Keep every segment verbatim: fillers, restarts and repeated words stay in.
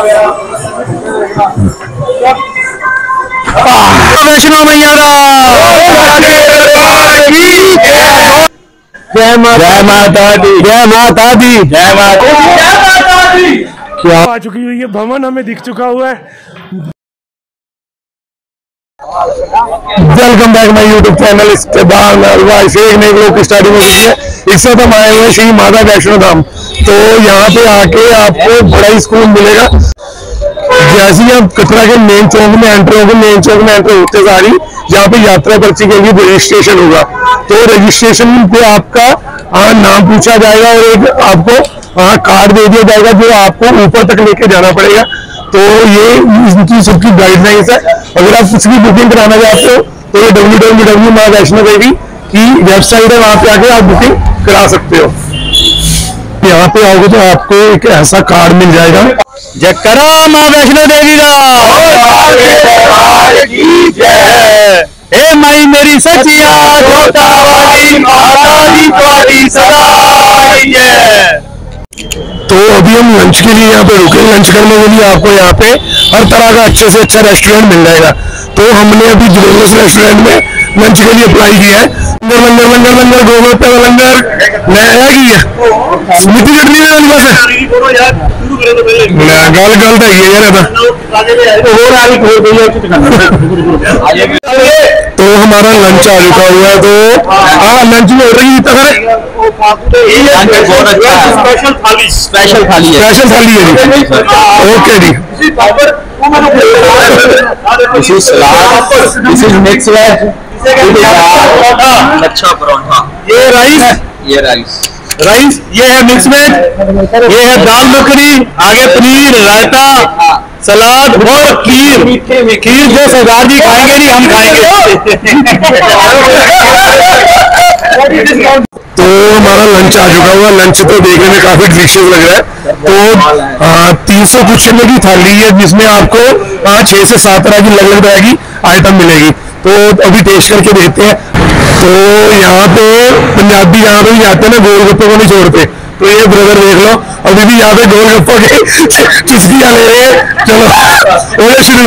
वैष्णो मैया जय माता दी, जय माता दी, जय माता दी। क्या आ चुकी हुई है, भवन हमें दिख चुका हुआ है। Welcome back my YouTube channel. इसके बाद एक नए लोग की स्टार्टिंग हो गई है। इस वक्त हम आए हुए हैं श्री माता वैष्णो धाम। तो यहाँ पे आके आपको बड़ा ही सुकून मिलेगा। जैसे ही आप कटरा के मेन चौक में एंटर होंगे, मेन चौक में एंटर होते सारी यहाँ पे यात्रा पर्ची के लिए रजिस्ट्रेशन होगा। तो रजिस्ट्रेशन पे आपका आ, नाम पूछा जाएगा और एक आपको आ, कार्ड दे दिया जाएगा जो आपको ऊपर तक लेके जाना पड़ेगा। तो ये इनकी सबकी गाइडलाइंस है। अगर आप कुछ भी बुकिंग कराना चाहते हो तो ये डब्ल्यू डब्ल्यू डब्ल्यू माँ वैष्णो देवी की वेबसाइट है, वहां पे आके आप बुकिंग करा सकते हो। यहाँ पे आओगे तो आपको एक ऐसा कार्ड मिल जाएगा। जय करा माँ वैष्णो देवी जय। हे माई मेरी सचिया तो अभी हम लंच के लिए यहाँ पे रुके। लंच करने के लिए आपको यहाँ पे हर तरह का अच्छे से अच्छा रेस्टोरेंट मिल जाएगा। तो हमने अभी जुबेलियस रेस्टोरेंट में लंच के लिए अप्लाई किया है। लंगर लंगर लंगर लंगर गोलगप्पे का लंगर नया की है। मिट्टी चटनी है वाली बस गल गल तो ये यार तो हमारा लंच आ चुका हुआ है। तो हाँ लंच में ऑर्डर किया स्पेशल थाली स्पेशल थाली है स्पेशल थाली है। ओके जी। This is salad, this is mix veg, अच्छा परोठा, ये राइस, ये राइस राइस ये है मिक्स वेज, ये है दाल मखनी, आगे पनीर, रायता, सलाद और खीर। खीर जो सरदार जी खाएंगे नहीं हम खाएंगे। तो हमारा लंच आ चुका हुआ। लंच तो देखने में काफी डिलीशियस लग रहा है। तो तीन सौ कुछ रुपए की थाली है जिसमें आपको छह से सात तरह की अलग अलग तरह की आइटम मिलेगी। तो अभी टेस्ट करके देखते हैं। तो यहाँ पे पंजाबी यहाँ पे भी जाते हैं ना, गोलगप्पे को नहीं छोड़ते। तो ये ब्रदर देख लो अभी भी यहाँ पे गोलगप्पा के चुस्कियां ले रहे हैं। चलो और शुरू।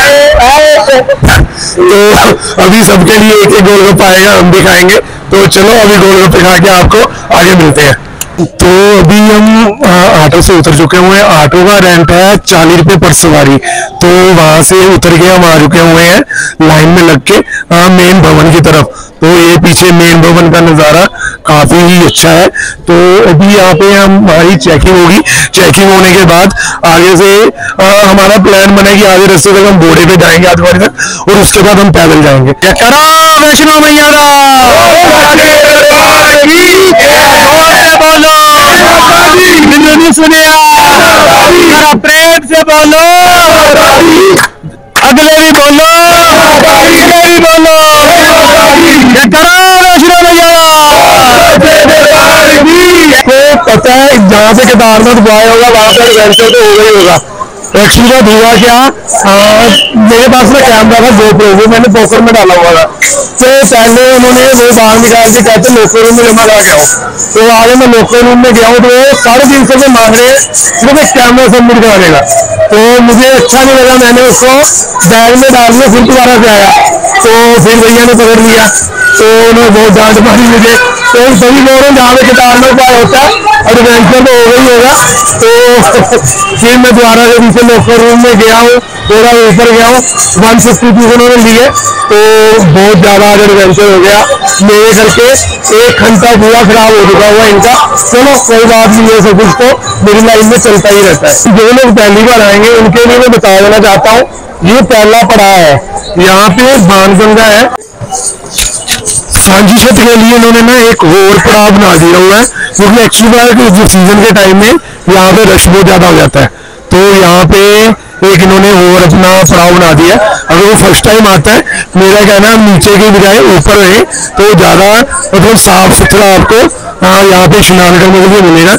तो अभी सबके लिए एक एक गोलगप्पा आएगा, हम भी खाएंगे। तो चलो अभी गोलगप्पे खा के आपको आगे मिलते हैं। तो अभी हम ऑटो से उतर चुके हुए हैं। ऑटो का रेंट है चालीस रुपए पर सवारी। तो वहां से उतर के हम आ चुके हुए हैं लाइन में लग के मेन भवन की तरफ। तो ये पीछे मेन भवन का नज़ारा काफी ही अच्छा है। तो अभी यहाँ पे हमारी चेकिंग होगी। चेकिंग होने के बाद आगे से आ, हमारा प्लान बना कि आगे रास्ते तक हम घोड़े पे जाएंगे आदिवासी तक और उसके बाद हम पैदल जाएंगे। करा वैष्णो मैया सुने प्रेम से बोलो, अगले भी बोलो, अगले भी बोलो। तो पता है जहाँ से केदारनाथ गया होगा वहां पर एडवेंचर तो होगा ही होगा। एक्चुअली बात हुआ क्या, मेरे पास में कैमरा था गोप्रो, वो मैंने पॉकेट में डाला हुआ था। तो पहले उन्होंने वो बाहर निकाल के कहते लोकल रूम में जमा करा के आओ। तो आगे मैं लोकल रूम में गया हूँ तो वो साढ़े तीन सौ में मांग रहे हैं सिर्फ एक कैमरा सबमिट कराने का। तो मुझे अच्छा नहीं लगा, मैंने उसको बैग में डाल दिया, फिर दोबारा से आया। तो फिर भैया ने पकड़ लिया तो उन्होंने बहुत डांट मारी मुझे। तो सभी लोगों जहाँ पे केदारनाथ का होता है एडवेंचर तो होगा ही होगा। तो फिर मैं दोबारा से पीछे लोकल रूम में गया हूँ, थोड़ा ऊपर गया हूँ, वन फिफ्टी पीस उन्होंने लिए। तो बहुत ज्यादा आज एडवेंचर हो गया मेरे करके। एक घंटा पूरा खराब हो चुका हुआ इनका। चलो कोई बात नहीं, है सब कुछ तो मेरी लाइफ में चलता ही रहता है। जो लोग पहली बार आएंगे उनके लिए मैं बता देना चाहता हूँ, ये पहला पड़ाव है। यहाँ पे बाणगंगा है। सांझी छठ के लिए इन्होंने ना एक और पड़ाव बना दिया हुआ है, क्योंकि एक्चुअली जो सीजन के टाइम में यहाँ पे रश बहुत ज्यादा हो जाता है। तो यहाँ पे एक इन्होंने और अपना पड़ाव बना दिया। अगर वो फर्स्ट टाइम आता है, मेरा कहना है नीचे की बजाय ऊपर रहे तो ज्यादा मतलब साफ सुथरा आपको यहाँ पे स्नान करने के लिए मिलेगा।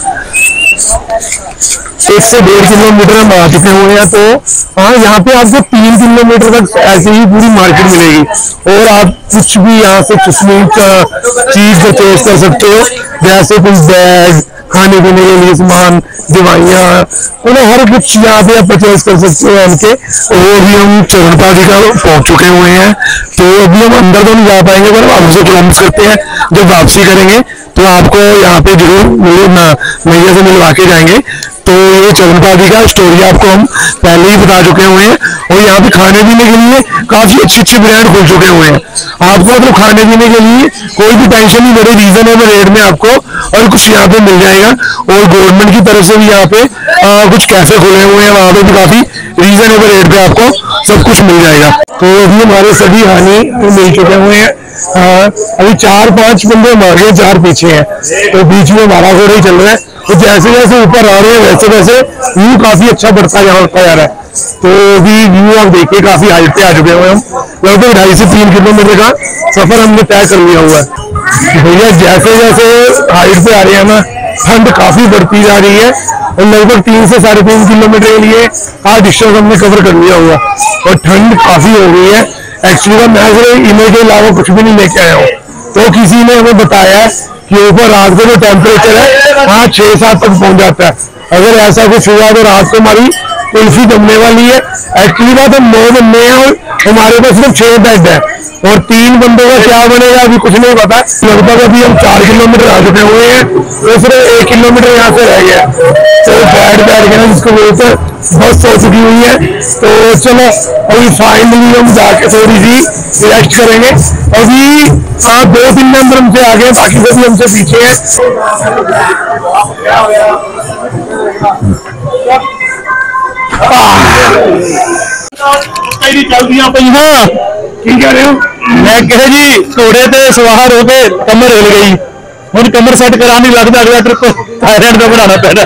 एक से डेढ़ किलोमीटर हम आ चुके हुए हैं। तो हाँ यहाँ पे आपको तीन किलोमीटर तक ऐसे ही पूरी मार्केट मिलेगी और आप कुछ भी यहाँ से चुस्मी चीज परचेज कर सकते हो, जैसे कुछ बैग, खाने पीने के लिए सामान, दवाइयाँ, उन्हें हर कुछ यहाँ पे आप परचेज कर सकते हो उनके। और भी हम चरणपादी का पहुंच चुके हुए हैं, तो अभी हम अंदर तो नहीं जा पाएंगे, पर हम आपसे प्रॉमिस करते हैं जब वापसी करेंगे तो आपको यहाँ पे जरूर मैया से मिलवा के जाएंगे। तो ये चरणपादी का स्टोरी आपको हम पहले ही बता चुके हुए हैं, और यहाँ पे खाने पीने के लिए काफी अच्छी अच्छी ब्रांड खुल चुके हुए हैं। आपको मतलब खाने पीने के लिए कोई भी टेंशन नहीं, बड़े रीजनेबल रेट में आपको और कुछ यहाँ पे मिल जाएगा। और गवर्नमेंट की तरफ से भी यहाँ पे आ, कुछ कैफे खुले हुए हैं, वहाँ पे भी काफी रीजनेबल रेट पे आपको सब कुछ मिल जाएगा। तो अभी हमारे सभी हानि मिल चुके हुए हैं। आ, अभी चार पांच बंदे हमारे चार पीछे हैं, तो बीच में हमारा घोड़ा ही चल रहा है। तो जैसे जैसे ऊपर आ रहे हैं वैसे वैसे व्यू काफी अच्छा बढ़ता जा रहा है। तो अभी व्यू आप देखिए काफी हाइट पे आ चुके हुए हम, लगभग ढाई से तीन किलोमीटर का सफर हमने तय कर लिया हुआ है। भैया जैसे जैसे हाइट पे आ रहे हैं ना, ठंड काफी बढ़ती जा रही है, और लगभग तीन से साढ़े तीन किलोमीटर के लिए आठ डिस्टेंस हमने कवर कर लिया हुआ, और ठंड काफी हो गई है। एक्चुअली मैं सिर्फ इमेज के अलावा कुछ भी नहीं लेके आया हूँ, तो किसी ने हमें बताया है कि ऊपर रात को जो टेम्परेचर है वहाँ छह सात तक पहुंच जाता है। अगर ऐसा कुछ हुआ तो रात को हमारी कुल्फी जमने वाली है। एक्चुअली बात हम नौ बंदे हैं और हमारे पास सिर्फ छह बेड है, और तीन बंदों का क्या बनेगा अभी कुछ नहीं पता। लगभग अभी हम चार किलोमीटर आ चुके हुए हैं, तो सिर्फ एक किलोमीटर यहाँ से रह गया, तो बैठ बैठ के ना जिसको बोलते बस हो चुकी हुई है। तो चलो अभी फाइनली हम जाके थोड़ी सी रेस्ट करेंगे। अभी हाँ दो तीन नंबर हमसे आगे, बाकी सभी हमसे पीछे हैं। की कह रहे हो? मैं कह जी घोड़े ते सवार हो के कमर हिल गई, हम कमर सेट करानी लगता अगला ट्रिप थाईलैंड का बनाना पैना।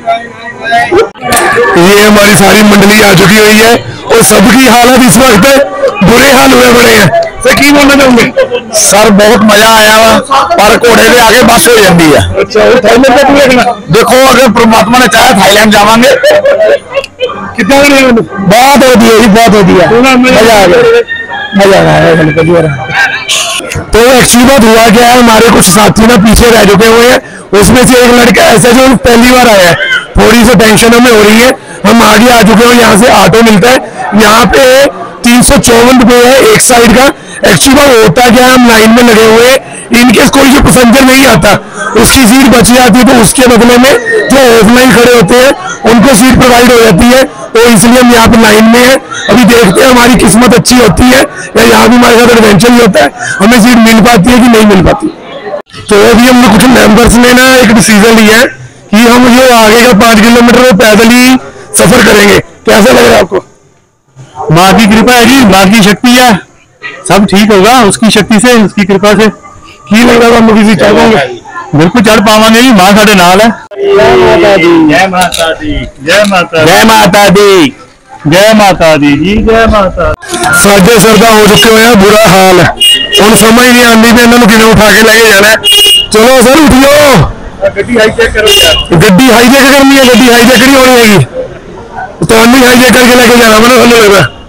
ये हमारी सारी मंडली आ चुकी हुई है, और सबकी हालत इस वक्त बुरे हाल हुए पड़े हैं। सर की बोलना चाहूंगे? सर बहुत मजा आया वा, पर घोड़े के आगे बस हो जाती है। अच्छा थाईलैंड का देखना, देखो अगर परमात्मा ने चाहे थाईलैंड जावांगे। कितना बहुत होती है जी, बहुत होती है, मजा आ गया, मजा आ रहा है। तो एक्चुअली बात हुआ क्या है, हमारे कुछ साथी ना पीछे रह चुके हुए हैं, उसमें से एक लड़का ऐसा जो पहली बार आया है, थोड़ी सी टेंशन हमें हो रही है। हम आगे आ चुके हैं, यहाँ से ऑटो मिलता है, यहाँ पे तीन सौ चौवन रुपये है एक साइड का। एक्चुअली बात होता क्या है, हम लाइन में लगे हुए हैं, इनकेस कोई जो पैसेंजर नहीं आता उसकी सीट बच जाती है, तो उसके बदले में जो ऑफलाइन खड़े होते हैं उनको सीट प्रोवाइड हो जाती है। तो इसलिए हम यहाँ पे लाइन में हैं। अभी देखते हैं हमारी किस्मत अच्छी होती है या यहाँ भी हमारे साथ एडवेंचर ही होता है, हमें सीट मिल पाती है कि नहीं मिल पाती। तो अभी हमने कुछ मेंबर्स ने ना एक डिसीजन लिया है कि हम जो आगे का पांच किलोमीटर वो पैदल ही सफर करेंगे। कैसा लग रहा है आपको? माँ की कृपा है जी, माँ की शक्ति है, सब ठीक होगा उसकी शक्ति से, उसकी कृपा से। की लग रहा है किसी चढ़ पाएंगे? बिल्कुल चढ़ पावांगे जी, माँ साढ़े नाल है। जय माता दी, जय माता दी, जय माता जय माता दी, जय माता दी जी, जय माता। साढ़े सरदा हो चुके हुए हैं, बुरा हाल है, हम समझ नहीं आती भी इन्होंने किने उठा के लेके जाना है। चलो सर उठियो, गड्डी हाईजैक करो यार। गड्डी हाईजैक करनी है, गड्डी हाईजैक नहीं होनी हैगी, तो हम हाईजैक करके लेके जाना मैंने हमें लग रहा है।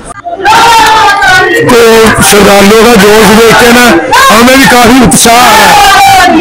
तो श्रद्धालुओं का जोश देख के ना हमें भी काफी उत्साह आ रहा है।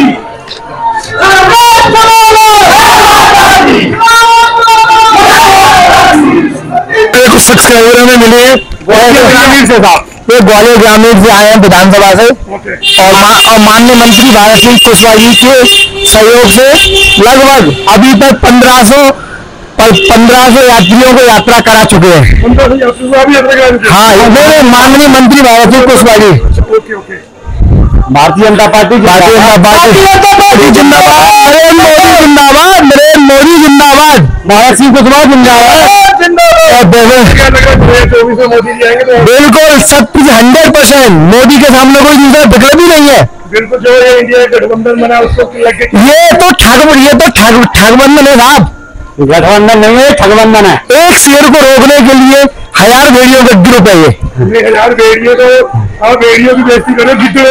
कुछ सब्सक्राइबर हमें मिले हैं ग्वालियर से, साहब ये ग्वालियर ग्रामीण से आए हैं विधानसभा से, और मा, माननीय मंत्री भारत सिंह कुशवाहा जी के सहयोग से लगभग अभी तक पंद्रह सौ पंद्रह सौ यात्रियों को यात्रा करा चुके हैं। हाँ मेरे माननीय मंत्री भारत सिंह कुशवाहा जी, भारतीय जनता पार्टी, भारतीय जनता पार्टी जिंदाबाद, नरेंद्र मोदी जिंदाबाद, नरेंद्र मोदी जिंदाबाद, भारत सिंह कुशवाहा जिंदाबाद, बिल्कुल सत्य हंड्रेड परसेंट मोदी के सामने कोई दूसरा विकल्प ही नहीं है। बिल्कुल जो ये इंडिया गठबंधन बना उसको ये तो ठग ये तो ठग ठगबंधन है साहब, गठबंधन नहीं है, ठगबंधन है। एक शेर को रोकने के लिए हजार भेड़ियों का गिरो चाहिए, हजार भेड़ियों तो आप भेड़ियों की बेइज्जती करो जितने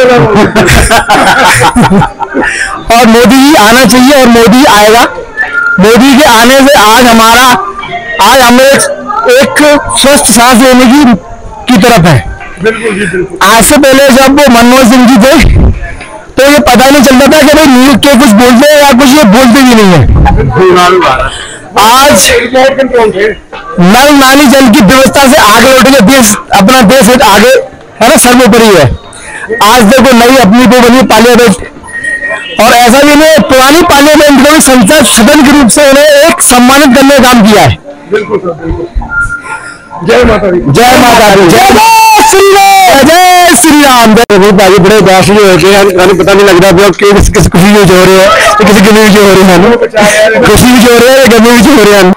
और मोदी जी आना चाहिए, और मोदी आएगा। मोदी के आने से आज हमारा आज हमें एक स्वस्थ सांस लेने की की तरफ है। बिल्कुल जी बिल्कुल। आज से पहले जब मनमोहन सिंह जी थे तो ये पता नहीं चलता था कि भाई न्यूज के कुछ बोलते हैं या कुछ ये बोलते भी नहीं है। आज नल नाली जल की व्यवस्था से आगे लौटेंगे, देश अपना देश आगे है ना, सर्वोपरि है। आज देखो नई अपनी को बनी पार्लियामेंट, और ऐसा भी नहीं पुरानी पार्लियामेंट को भी संसद सदन के रूप से उन्हें एक सम्मानित करने का काम किया है। बिल्कुल सर, बिल्कुल। जय माता दी, जय माता दी, जय श्री राम, जय श्री राम। भाई बड़े उदास जो होते हैं, पता नहीं लग रहा किस किस खुशी में हो रहे हैं, किसी गमी में हो रहे हैं, खुशी में हो रहे हैं, गमी में हो रहे हैं।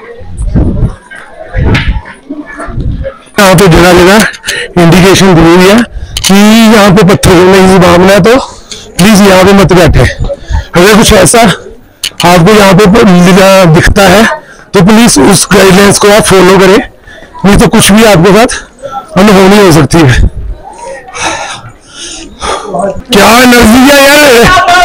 यहाँ पे जगह जगह इंडिकेशन दी हुई है कि यहाँ पे पत्थर गिरने की संभावना है, तो प्लीज यहाँ पे मत बैठे। अगर कुछ ऐसा आपको यहाँ पे दिखता है तो प्लीज उस गाइडलाइंस को आप फॉलो करें, नहीं तो कुछ भी आपके साथ अनहोनी हो सकती है। क्या एनर्जी है यार,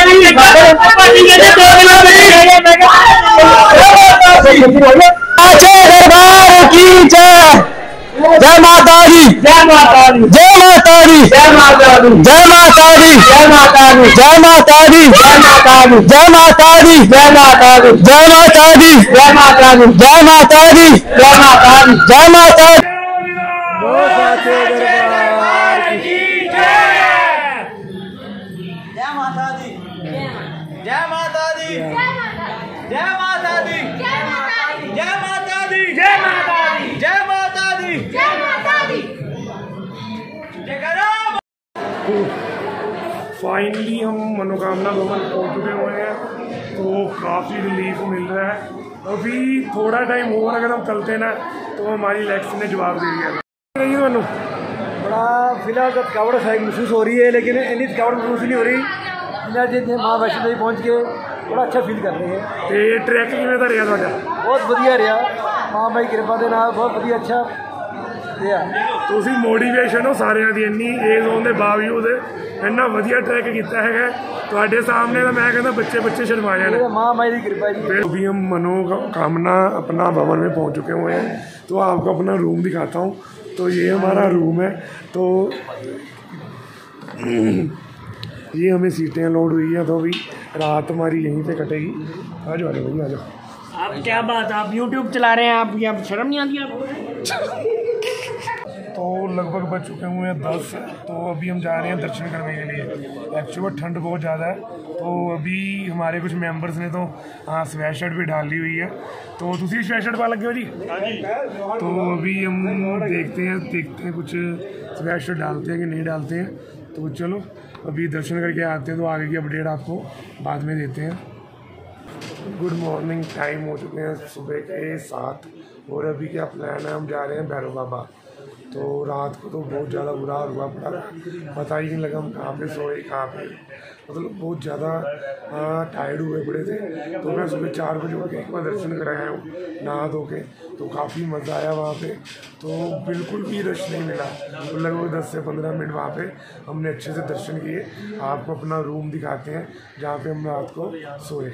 दरबार की जय, जय माता दी, जय माता दी, जय माता दी, जय माता दी, जय माता दी, जय माता दी, जय माता दी, जय माता दी, जय माता दी, जय माता दी, जय माता दी, जय माता दी, जय माता दी, जय माता दी, जय माता दी। जय माता दी, जय माता दी, जय माता दी, जय माता दी, जय माता दी, जय माता दी, जय माता दी, जय करो। फाइनली हम मनोकामना भवन पहुंच चुके हुए हैं, तो काफ़ी रिलीफ मिल रहा है। अभी थोड़ा टाइम और अगर हम चलते ना तो हमारी लेग्स ने जवाब दे दिया। नहीं मनु बड़ा फिलहाल तो थकावट महसूस हो रही है, लेकिन इतनी थकावट महसूस नहीं हो रही जिन्हें माँ वैष्णो देवी पहुँच के बड़ा अच्छा फील कर रहे हैं। ਤੇ ट्रैक किवें दा ਰਿਹਾ ਤੁਹਾਡਾ? बहुत ਵਧੀਆ ਰਿਹਾ, ਮਾਂ ਬਾਈ ਕਿਰਪਾ ਦੇ ਨਾਲ बहुत ਵਧੀਆ अच्छा ਰਿਹਾ। ਤੁਸੀਂ ਮੋਟੀਵੇਸ਼ਨ ਹੋ ਸਾਰਿਆਂ ਦੀ, ਇੰਨੀ ਏਜ ਹੋਣ ਦੇ ਬਾਵਜੂਦ ਇੰਨਾ ਵਧੀਆ ਟਰੈਕ ਕੀਤਾ ਹੈਗਾ ਤੁਹਾਡੇ ਸਾਹਮਣੇ। ਤਾਂ मैं कहता बच्चे बच्चे शर्मा जाने। माँ बाई की कृपा जी। अभी हम मनोकामना अपना भवन में पहुंच चुके हुए हैं, तो आपको अपना रूम दिखाता हूँ। तो ये हमारा रूम है, तो ये हमें सीटें लोड हुई है, तो अभी रात हमारी यहीं पे कटेगी। आ जाओ भैया, आ जाओ। आप क्या बात, आप यूट्यूब चला रहे हैं, आप यहाँ शर्म नहीं आती आपको? तो लगभग बज चुके हुए हैं दस, तो अभी हम जा रहे हैं दर्शन करने के लिए। एक्चुअली ठंड बहुत ज़्यादा है, तो अभी हमारे कुछ मेंबर्स ने तो हाँ स्वेट शर्ट भी डाली हुई है। तो तुम स्वेट शर्ट पा लगे हो जी? तो अभी हम देखते हैं देखते हैं कुछ स्वेट शर्ट डालते हैं कि नहीं डालते हैं। तो चलो अभी दर्शन करके आते हैं, तो आगे की अपडेट आपको बाद में देते हैं। गुड मॉर्निंग, टाइम हो चुके हैं सुबह के सात, और अभी क्या प्लान है, हम जा रहे हैं भैरव बाबा। तो रात को तो बहुत ज़्यादा बुरा हुआ पड़ा, पता ही नहीं लगा हम कहाँ पे सोए कहाँ पे, मतलब बहुत ज़्यादा टायर्ड हुए पड़े थे। तो मैं सुबह चार बजे उठ के एक बार दर्शन कराया हूँ नहा धो के, तो काफ़ी मज़ा आया वहाँ पे। तो बिल्कुल भी रश नहीं मिला, तो लगभग दस से पंद्रह मिनट वहाँ पे हमने अच्छे से दर्शन किए। आपको अपना रूम दिखाते हैं जहाँ पे हम रात को सोए।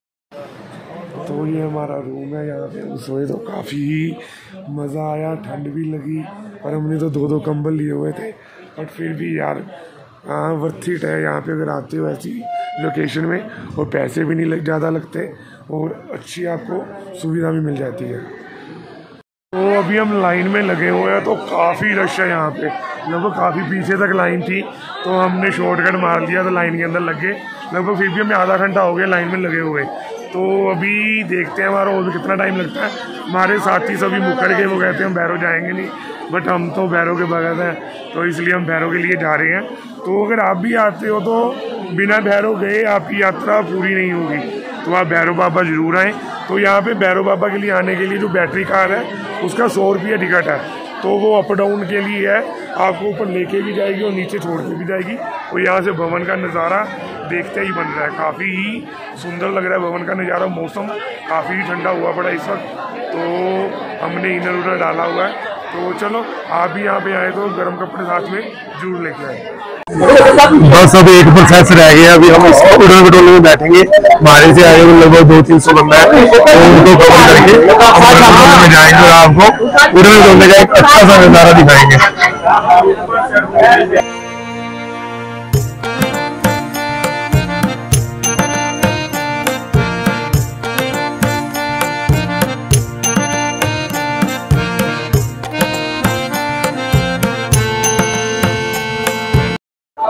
तो ये हमारा रूम है, यहाँ पे हम सोए तो काफ़ी मज़ा आया, ठंड भी लगी, और हमने तो दो दो कंबल लिए हुए थे। बट फिर भी यार हाँ वर्थ इट है, यहाँ पे अगर आते हो ऐसी लोकेशन में, और पैसे भी नहीं लग ज़्यादा लगते, और अच्छी आपको सुविधा भी मिल जाती है। तो अभी हम लाइन में लगे हुए हैं, तो काफ़ी रश है यहाँ पे, लगभग काफ़ी पीछे तक लाइन थी, तो हमने शॉर्टकट मार दिया, तो लाइन के अंदर लग गए। लगभग फिर भी हमें आधा घंटा हो गया लाइन में लगे हुए। तो अभी देखते हैं हमारा और भी कितना टाइम लगता है। हमारे साथी सभी मुकर के वो कहते हैं हम भैरव जाएंगे नहीं, बट हम तो भैरव के भगत हैं, तो इसलिए हम भैरव के लिए जा रहे हैं। तो अगर आप भी आते हो तो बिना भैरव गए आपकी यात्रा पूरी नहीं होगी, तो आप भैरव बाबा ज़रूर आएँ। तो यहाँ पे भैरव बाबा के लिए आने के लिए जो बैटरी कार है उसका सौ रुपये टिकट है, तो वो अप डाउन के लिए है, आपको ऊपर लेके भी जाएगी और नीचे छोड़ के भी जाएगी। और यहाँ से भवन का नज़ारा देखते ही बन रहा है, काफ़ी ही सुंदर लग रहा है भवन का नज़ारा। मौसम काफ़ी ठंडा हुआ पड़ा इस वक्त, तो हमने इनर उनर डाला हुआ है। तो चलो आप भी यहाँ पे आए तो गर्म कपड़े साथ में जरूर लेके आए। बस अब एक प्रोसेस रह गया, अभी हम इसको उड़न खटोले में बैठेंगे। हमारे से आगे लगभग दो तीन सौ बंदा है, तो उनको कवर करके हम में जाएंगे और आपको उड़न खटोले का एक अच्छा सा नज़ारा दिखाएंगे।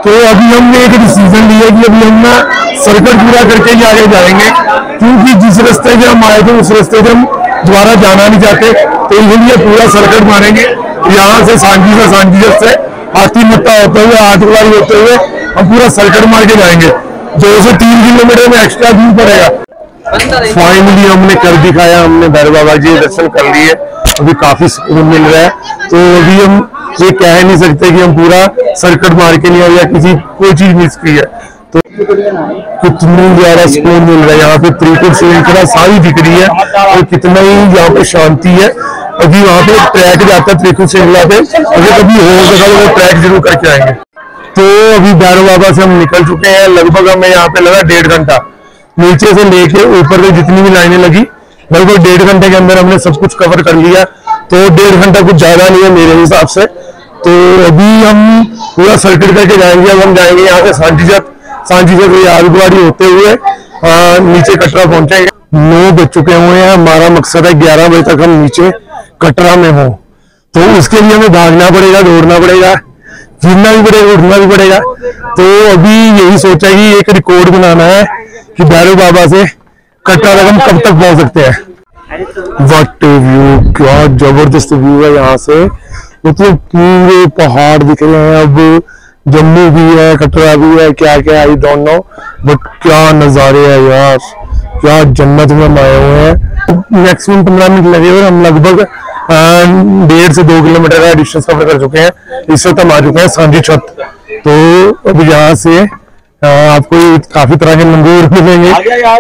तो अभी हमने एक डिसीजन लिया कि अभी हम ना सर्कल पूरा करके ही आगे जाएंगे, क्योंकि जिस रास्ते से हम आए थे उस रास्ते से हम दोबारा जाना नहीं चाहते, तो इसलिए पूरा सर्कल मारेंगे। यहाँ से सांझी से सांझी से हाथी मट्टा होते हुए आठवारी होते हुए हम पूरा सर्कल मार के जाएंगे। दो से तीन किलोमीटर में एक्स्ट्रा दूर पड़ेगा। फाइनली हमने कर दिखाया, हमने भैरव बाबा जी दर्शन कर लिए, अभी काफी सुकून मिल रहा है। तो अभी हम ये कह नहीं सकते कि हम पूरा सर्कल मार के नहीं आए या किसी कोई चीज मिस की है। तो कितनी ज्यादा सुकून मिल रहा है यहाँ पे, त्रिकुट श्रृंखला सारी दिख रही है और कितना ही यहाँ पे शांति है। अभी वहाँ पे ट्रैक जाता है त्रिकुट श्रृंखला पे, अगर कभी हो सका तो वो ट्रैक जरूर करके आएंगे। तो अभी भैरव बाबा से हम निकल चुके हैं, लगभग हमें यहाँ पे लगा डेढ़ घंटा, नीचे से लेके ऊपर तक जितनी भी लाइनें लगी लगभग डेढ़ घंटे के अंदर हमने सब कुछ कवर कर लिया। तो डेढ़ घंटा कुछ ज्यादा नहीं है मेरे हिसाब से। तो अभी हम पूरा सर्किट करके जाएंगे। अब हम जाएंगे यहाँ से सांझीजत, सांझीजत यादगारी होते हुए आ, नीचे कटरा पहुंचेंगे। नौ बज चुके हुए हैं, हमारा मकसद है ग्यारह बजे तक हम नीचे कटरा में हो। तो उसके लिए हमें भागना पड़ेगा, दौड़ना पड़ेगा, गिरना भी पड़ेगा, उठना भी पड़ेगा। तो अभी यही सोचा कि एक रिकॉर्ड बनाना है कि भैरव बाबा से कटरा तक हम कब तक पहुंच सकते हैं। व्हाट व्यू, क्या जबरदस्त व्यू है यहाँ से, मतलब पूरे पहाड़ दिख रहे हैं। अब जम्मू भी है, कटरा भी है, क्या क्या आई डोंट नो, बट क्या नजारे हैं यार, क्या जन्नत में हम आए हुए हैं। मैक्सिमम पंद्रह मिनट लगे और हम लगभग डेढ़ से दो किलोमीटर का डिस्टेंस कवर कर चुके हैं। इस वक्त हम आ चुके हैं सांझी छत। तो अब यहाँ से आपको काफी तरह के लंगूर मिलेंगे।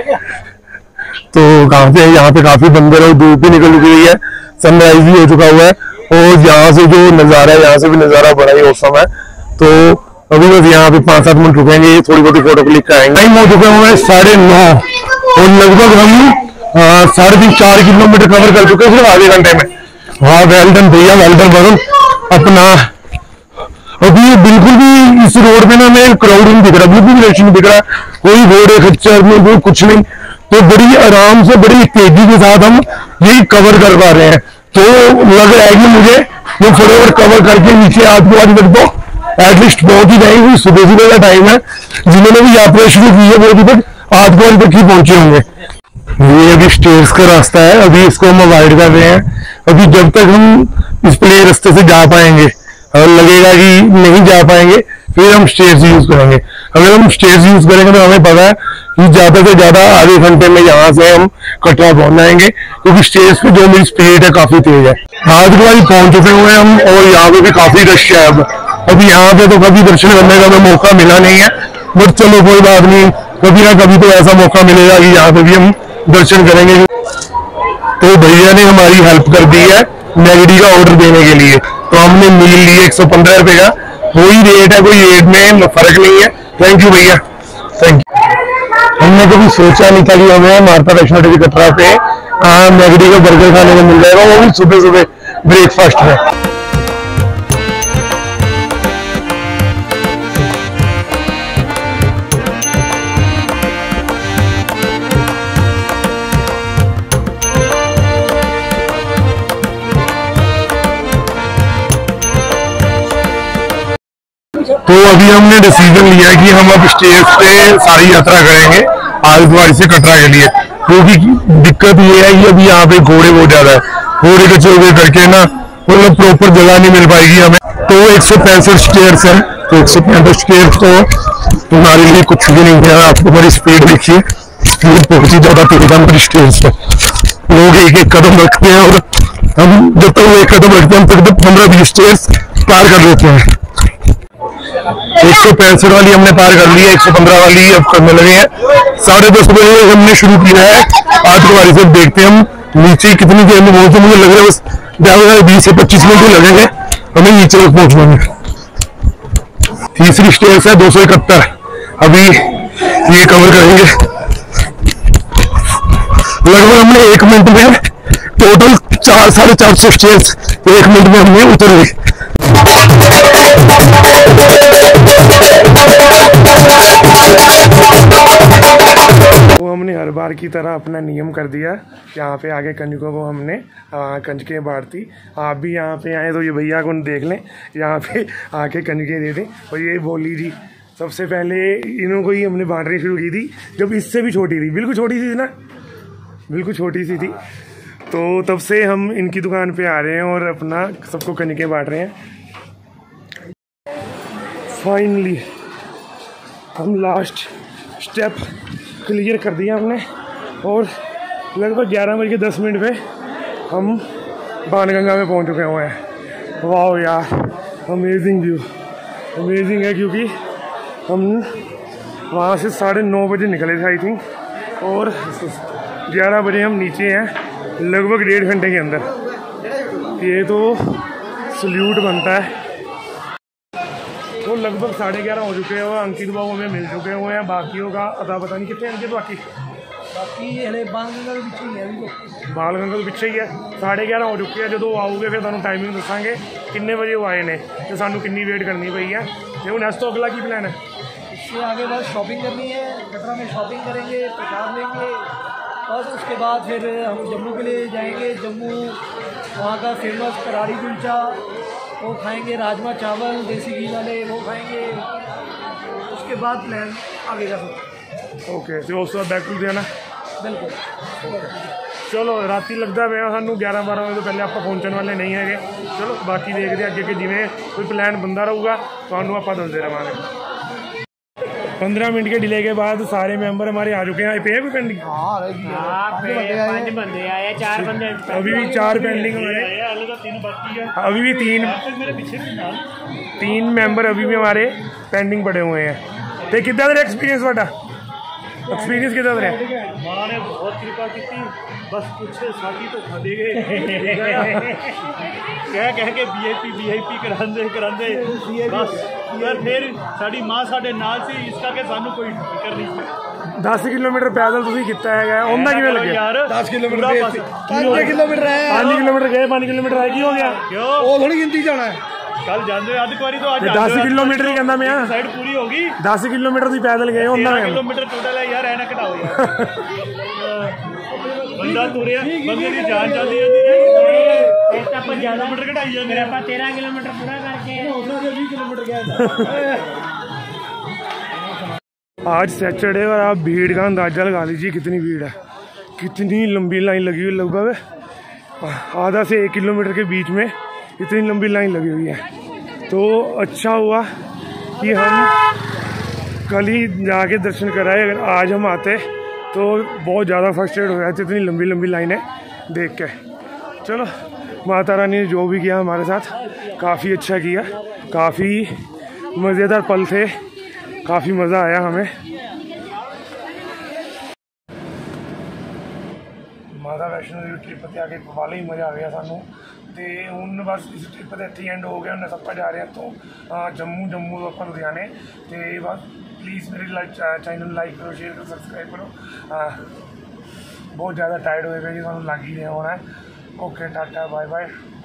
तो कहाँ पे यहाँ पे काफी बंदर और धूप भी निकल चुकी है, सनराइज भी हो चुका हुआ है और यहाँ से जो नजारा है यहाँ से भी नजारा बड़ा ही औसम है। तो अभी बस यहाँ पे पांच सात मिनट रुकेंगे, थोड़ी बहुत फोटो क्लिक कराएंगे। टाइम हो चुके हुए साढ़े नौ और लगभग हम साढ़े तीन चार किलोमीटर कवर कर चुके हैं सिर्फ आधे घंटे में। हाँ वेल डन भैया, वेल डन वरुण। अपना अभी बिल्कुल भी इस रोड पे ना हमें क्राउड नहीं दिख रहा, बिल्कुल भी रश नहीं दिख रहा, कोई घोड़े खच्चर में कोई कुछ नहीं। तो बड़ी आराम से बड़ी तेजी के साथ हम यही कवर कर पा रहे हैं। तो लग रहा है कि मुझे ये फटाफट कवर करके नीचे आठ बजे तक तो एटलीस्ट पहुंच ही जाएंगे। सुबह सुबह का टाइम है, जिन्होंने भी यात्रा शुरू की है वो अभी तक आठ बजे तक ही पहुंचे होंगे। ये अभी स्टेयर्स का रास्ता है, अभी इसको हम अवॉइड कर रहे हैं। अभी जब तक हम इस प्ले रास्ते से जा पाएंगे और लगेगा कि नहीं जा पाएंगे फिर हम स्टेयर्स यूज करेंगे। अगर हम स्टेयर्स यूज करेंगे तो हमें पता है कि ज्यादा से ज्यादा आधे घंटे में यहाँ से हम कटरा पहुंच जाएंगे, क्योंकि स्टेयर्स पे जो मेरी स्पीड है काफी तेज है। आज के बाद पहुंच चुके हुए हम और यहाँ पे भी काफी रश है। अब अभी यहाँ पे तो कभी दर्शन करने का हमें मौका मिला नहीं है, बट चलो कोई बात नहीं, कभी ना कभी तो ऐसा मौका मिलेगा कि यहाँ पे भी हम दर्शन करेंगे। तो भैया ने हमारी हेल्प कर दी है मैगडी का ऑर्डर देने के लिए। तो हमने मील लिए एक सौ पंद्रह रुपए का, वही रेट है, कोई रेट में फर्क नहीं है। थैंक यू भैया, थैंक यू। हमने कभी सोचा नहीं था कि हमें माता वैष्णो देवी कटरा पे मैगडी का बर्गर खाने को मिल जाएगा, वो भी सुबह सुबह ब्रेकफास्ट में। तो अभी हमने डिसीजन लिया कि हम अब स्टेज पे सारी यात्रा करेंगे आलतवाड़ी से कटरा के लिए, क्योंकि दिक्कत ये है कि अभी यहाँ पे घोड़े बहुत ज्यादा है, घोड़े के चौके करके ना मतलब प्रॉपर जगह नहीं मिल पाएगी हमें। तो एक सौ पैंसठ स्टेयर्स है, तो एक सौ पैंसठ स्टेयर्स तो हमारे लिए कुछ भी नहीं है। आपको हमारी स्पीड देखिए, स्पीड बहुत ही ज्यादा तेज हमारी स्टेयर्स है। लोग एक एक कदम रखते हैं और हम जब तक वो एक कदम रखते हैं हम तक पंद्रह बीस स्टेयर्स पार कर लेते हैं। एक सौ पैंसठ वाली हमने पार कर ली है, एक सौ पंद्रह वाली अब करने लगे हैं। साढ़े दस बजे हमने शुरू किया है आठ बारी से, देखते हैं हम नीचे कितनी देर में पहुंचते। मुझे लग रहा है बस ज्यादा बीस से पच्चीस मिनट ही लगेंगे हमें नीचे तक पहुंचने में। तीसरी स्टेज है दो सौ इकहत्तर, अभी ये कवर करेंगे। लगभग हमने एक मिनट में टोटल चार साढ़े चार सौ स्टेज एक मिनट में हमने उतर गई। वो हमने हर बार की तरह अपना नियम कर दिया, यहाँ पे आगे कंजकों को हमने कंजकें बांटती। आप भी यहाँ पे आए तो ये भैया को देख लें, यहाँ पे आके कंजकें दे दें। और ये बोली जी सबसे पहले इन्हों को ही हमने बांटनी शुरू की थी जब इससे भी छोटी थी, बिल्कुल छोटी सी थी ना, बिल्कुल छोटी सी थी। तो तब से हम इनकी दुकान पे आ रहे हैं और अपना सबको कनिकें बांट रहे हैं। फाइनली हम लास्ट स्टेप क्लियर कर दिया हमने और लगभग ग्यारह बज के दस मिनट पे हम बाणगंगा में पहुंच चुके हुए हैं। वाह यार, अमेजिंग व्यू, अमेजिंग है, क्योंकि हम वहाँ से साढ़े नौ बजे निकले थे आई थिंक, और ग्यारह बजे हम नीचे हैं लगभग डेढ़ घंटे के अंदर। ये तो सल्यूट बनता है। तो लगभग साढ़े ग्यारह हो चुके हैं और अंकित बाबू हमें मिल चुके हुए हैं। बाकियों का अता पता नहीं कितने अंकित बाकी बाकी हले बालगंगा के पीछे ही है अभी तो। बालगंगा के पिछे ही है, साढ़े ग्यारह हो चुके हैं। जो आओगे फिर तुहानू टाइमिंग दसांगे कितने बजे वो आए ने तो सानू कितनी वेट करनी पई है। ते हुण इस तो अगला की प्लान है? इससे आगे बस शॉपिंग करनी है, कटरा में शॉपिंग करेंगे, प्रसाद लेंगे, बस उसके बाद फिर हम जम्मू के लिए जाएंगे। जम्मू वहाँ का फेमस करारी कुलचा वो खाएंगे, राजमा चावल देसी घी वाले वो खाएंगे। उसके बाद प्लान आगे का सब। ओके, तो उस बाद बैक टू देना बिल्कुल। चलो राती लगता पे सानू ग्यारह बारह बजे तो पहले आप पहुँचने वाले नहीं है। चलो बाकी देखते अगे कि जिमें कोई प्लान बनता रहूगा तो आप दसते रहेंगे। पंद्रह मिनट के डिले के बाद सारे मेंबर हमारे आ चुके हैं। पे है कोई पेंडिंग? पांच बंदे आए, चार बंदे अभी भी चार पेंडिंग हमारे, अभी भी तीन तीन मेंबर अभी भी हमारे पेंडिंग पड़े हुए हैं। तो कितना देर एक्सपीरियंस वाला एक्सपीरियंस कितना देर? मां ने बहुत कृपा की थी, बस कुछ साथी तो खा दे गए कह कह के वीआईपी वीआईपी करांदे करांदे बस यार फिर साडी मां साडे नाल सी, इस करके सानू कोई फिक्र नहीं सी। दस किलोमीटर पैदल तुसीं कीता है उन्ना किवें लगे यार? दस किलोमीटर पाँच किलोमीटर है, पाँच किलोमीटर गए, पाँच किलोमीटर आए, की हो गया? क्यों वो थोड़ी गिनती जाना है। कल जांदे अध बारी तो आज दस किलोमीटर ही कहना मैं, साइड पूरी होगी। दस किलोमीटर तुसीं पैदल गए उन्ना किलोमीटर टोटल है यार, ऐना घटाओ यार बंदा तुरिया बंदे की जान चलती जाती है, पर ज्यादा किलोमीटर घटाई जाते मेरे पास तेरह किलोमीटर पूरा करके बीस किलोमीटर गया। आज सैटरडे और आप भीड़ का अंदाजा लगा लीजिए कितनी भीड़ है, कितनी लंबी लाइन लगी हुई, लगभग आधा से एक किलोमीटर के बीच में इतनी लंबी लाइन लगी हुई है। तो अच्छा हुआ कि हम कल ही जाके दर्शन कराए, अगर आज हम आते तो बहुत ज़्यादा फ्रस्ट्रेट हो जाते इतनी लंबी लंबी लाइनें देख के। चलो माता रानी ने जो भी किया हमारे साथ काफ़ी अच्छा किया, काफ़ी मज़ेदार पल थे, काफ़ी मज़ा आया हमें। माता वैष्णो देवी ट्रिप पर आके वाला ही मज़ा आ गया सानू। तो हूँ बस इस ट्रिप के इतने एंड हो गया, हमने सब जा रहे हैं तो जम्मू जम्मू तो आप लुधियाने। तो बस प्लीज़ मेरे लाइक चैनल लाइक करो, शेयर करो, सब्सक्राइब करो। आ, बहुत ज़्यादा टायर्ड हुए जी, सानू लग ही नहीं होना है। Okay tata bye bye.